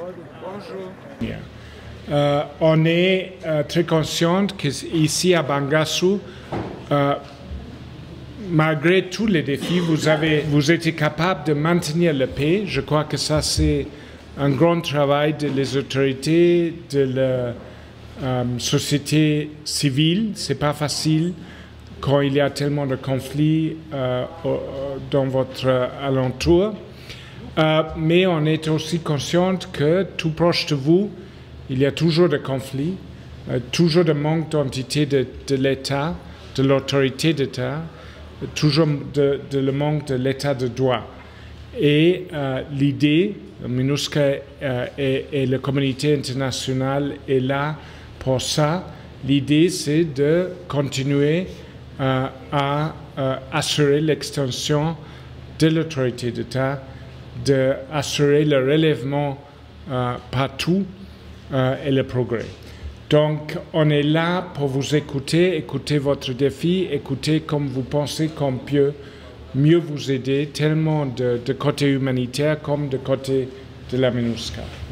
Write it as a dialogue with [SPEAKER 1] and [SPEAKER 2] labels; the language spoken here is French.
[SPEAKER 1] Bonjour.
[SPEAKER 2] Bien. On est très conscient qu'ici à Bangassou, malgré tous les défis, vous êtes capable de maintenir la paix. Je crois que ça, c'est un grand travail des autorités, de la société civile. C'est pas facile quand il y a tellement de conflits dans votre alentour. Mais on est aussi conscient que tout proche de vous, il y a toujours des conflits, toujours de manque d'entité de l'État, de l'autorité d'État, toujours le manque de l'État de droit. Et l'idée, MINUSCA et la communauté internationale est là pour ça. L'idée, c'est de continuer à assurer l'extension de l'autorité d'État, d'assurer le relèvement partout et le progrès. Donc, on est là pour vous écouter, écouter votre défi, écouter comme vous pensez qu'on peut mieux vous aider, tellement de côté humanitaire comme de côté de la MINUSCA.